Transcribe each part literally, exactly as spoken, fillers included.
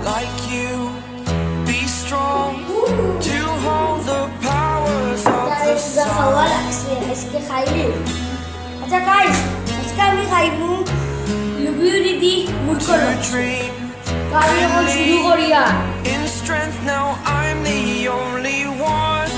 like you. Be strong to hold the powers of the sun. इसके खाइए। अच्छा guys, इसका भी खाइबू। लुबियुरी दी मुझ को लो। कार्य को शुरू करिया। In strength now I'm the only one.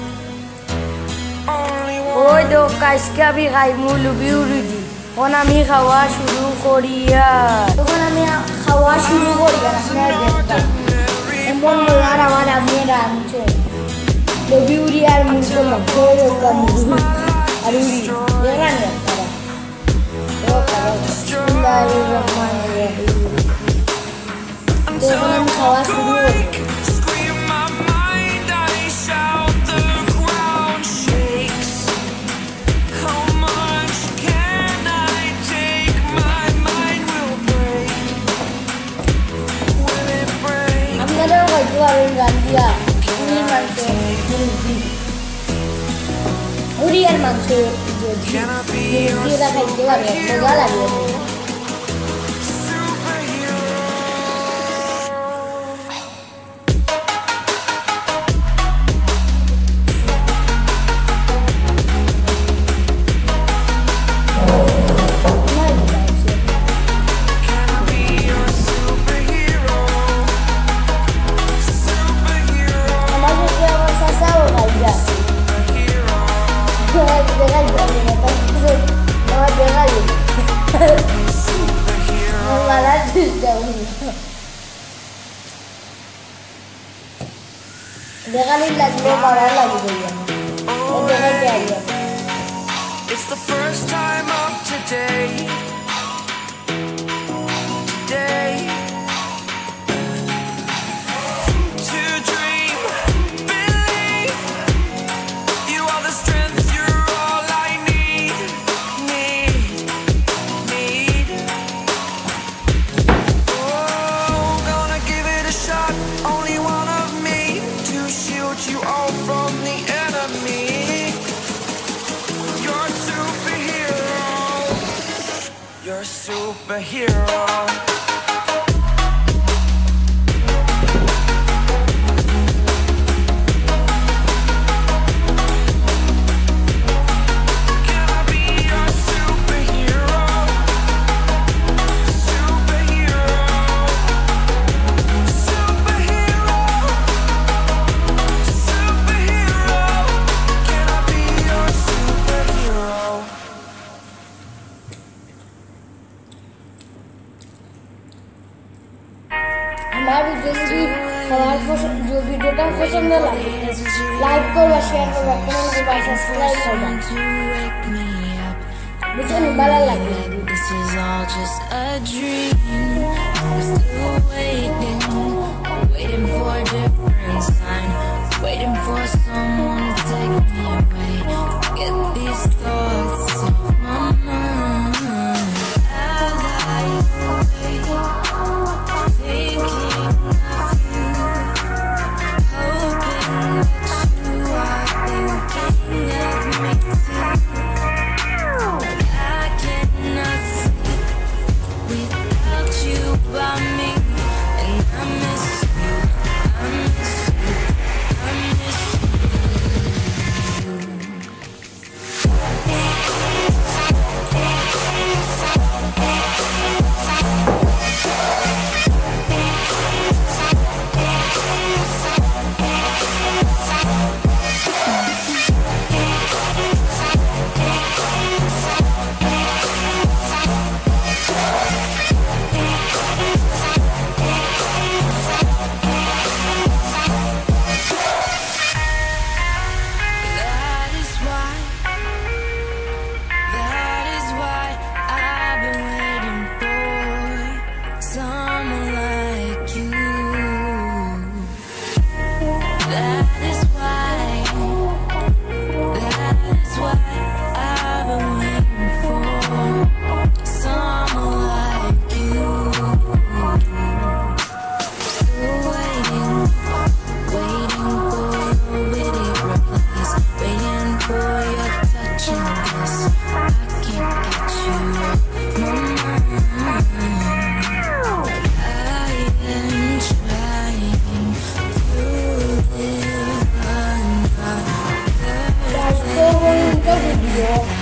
Only one. ओए दो का इसका भी खाइबू लुबियुरी दी। और हम ही खावा शुरू करिया। तो हम ही खावा शुरू करिया ना देखता। एमोन मुलारा वाला मेरा मुझे। लुबियुरी यार मुझको लगता है कम अरुरी ये ना लगता है। तो करो। बिस्मिल्लाहिर्रहमानिर्रहीम। तो हम खावा शुरू करिया। Gandia, ini mantu, ini Urian mantu, jadi kita kayak keluar ya, boga lagi. It's the first time of today. Today. To dream, believe. You are the strength, you're all I need. Need, need. Oh, gonna give it a shot. Only one of me to shield you all from the enemy. You're a superhero. You're a superhero. हमारी जिंदगी हमारे को जो video का पसंद लगे like करो share करो कमेंट करो सब्सक्राइब करो मुझे निभाना लगे This is all just a dream. I'm still waiting, waiting for a different sign, waiting for someone to take me away, get these thoughts off my mind. As I wait, thinking of you, hoping that you are thinking of me too. I cannot sleep without you by me, and I miss you, I miss you, I miss you. That is why, that is why I've been waiting for someone like you. That is why, that is why I've been waiting for someone like you. Still waiting, waiting for your witty replies, waiting for your touch and kiss. I can't get you off my mind. I video